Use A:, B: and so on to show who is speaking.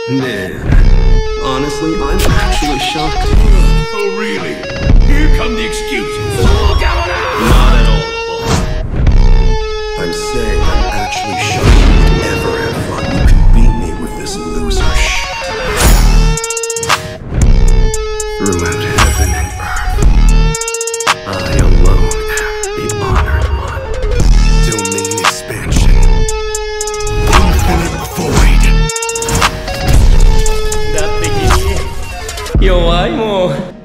A: Man, honestly, I'm actually shocked.
B: Oh, really? Here come the excuses. Not at all, boss.
A: I'm saying I'm actually shocked you would ever have thought you could beat me with this loser shit. Throughout heaven and earth, I alone am the honored one. Domain expansion. Infinite void.
C: 弱いもん。